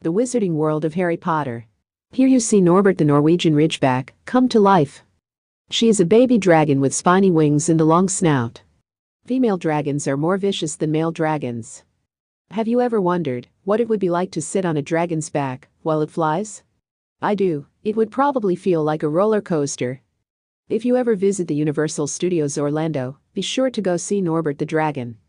the wizarding world of Harry Potter. Here you see Norbert the Norwegian Ridgeback come to life. She is a baby dragon with spiny wings and a long snout. Female dragons are more vicious than male dragons. Have you ever wondered what it would be like to sit on a dragon's back while it flies? I do. It would probably feel like a roller coaster. If you ever visit the Universal Studios Orlando, be sure to go see Norbert the dragon.